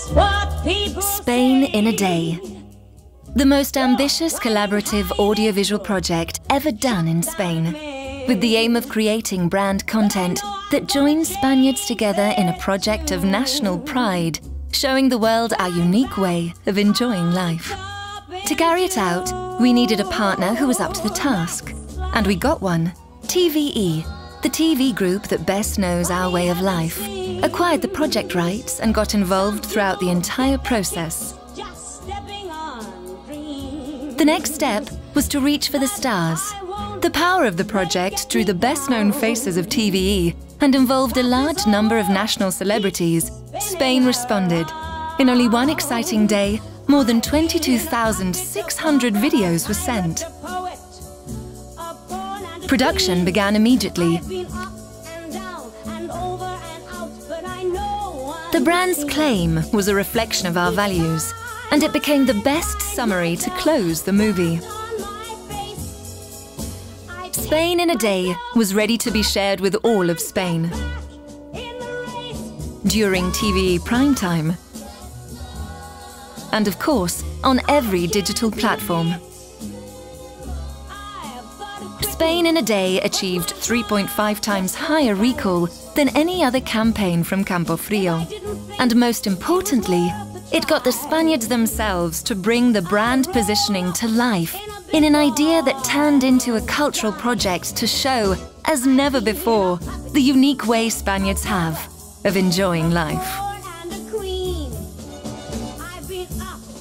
Spain in a Day. The most ambitious collaborative audiovisual project ever done in Spain, with the aim of creating brand content that joins Spaniards together in a project of national pride, showing the world our unique way of enjoying life. To carry it out, we needed a partner who was up to the task, and we got one. TVE, the TV group that best knows our way of life, acquired the project rights and got involved throughout the entire process. The next step was to reach for the stars. The power of the project drew the best-known faces of TVE and involved a large number of national celebrities. Spain responded. In only one exciting day, more than 22,600 videos were sent. Production began immediately. The brand's claim was a reflection of our values, and it became the best summary to close the movie. Spain in a Day was ready to be shared with all of Spain. During TVE primetime. And of course, on every digital platform. Spain in a Day achieved 3.5 times higher recall than any other campaign from Campofrio. And most importantly, it got the Spaniards themselves to bring the brand positioning to life in an idea that turned into a cultural project to show, as never before, the unique way Spaniards have of enjoying life.